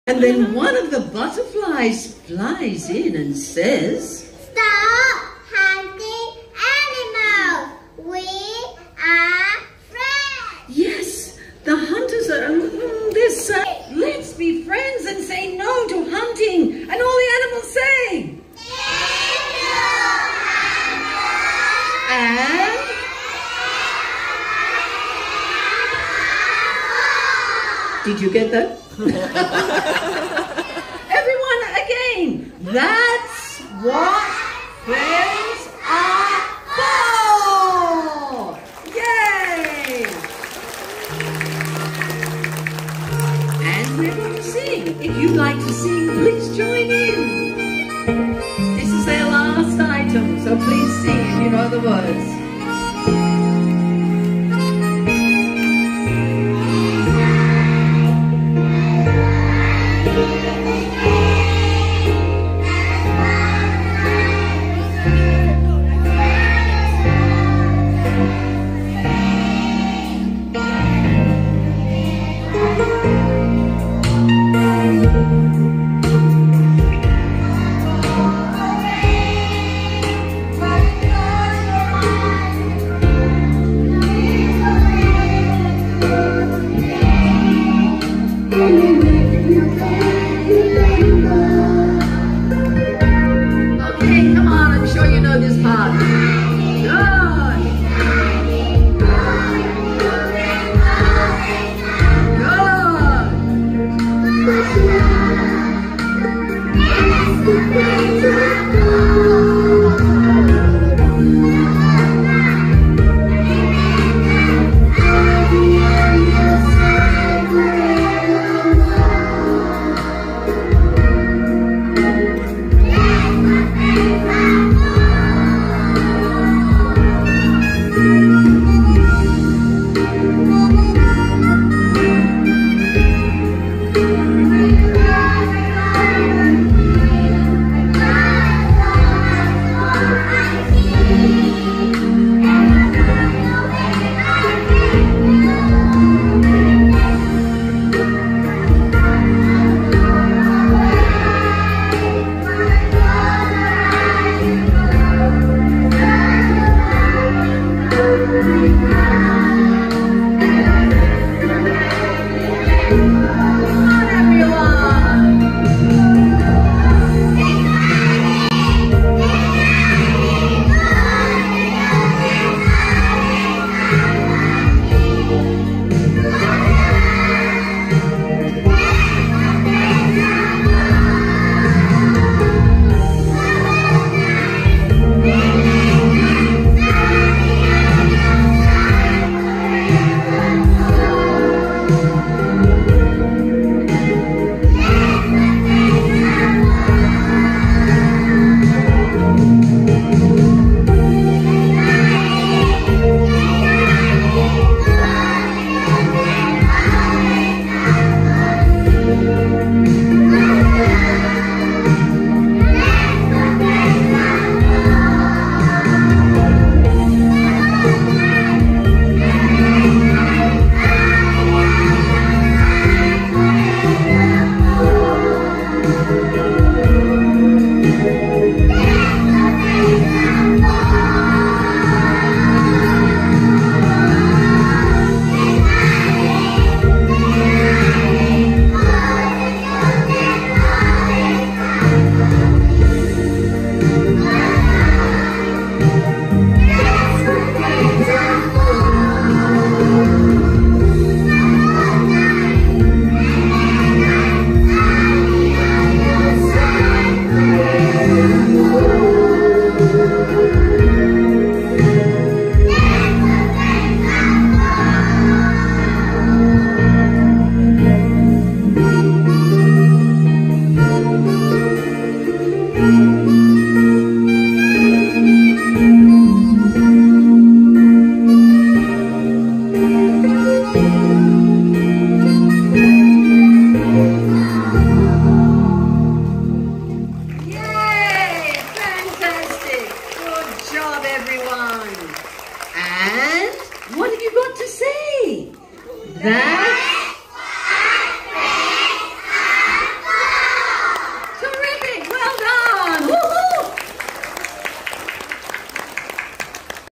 And then one of the butterflies flies in and says, "Stop hunting animals. We are friends." yes, the hunters are, let's be friends and say no to hunting. And all the animals say, and did you get that? Everyone again. That's what friends are for. Yay! And we're going to sing. If you'd like to sing, please join in. This is their last item, so please sing if you know the words. Okay, come on, I'm sure you know this part.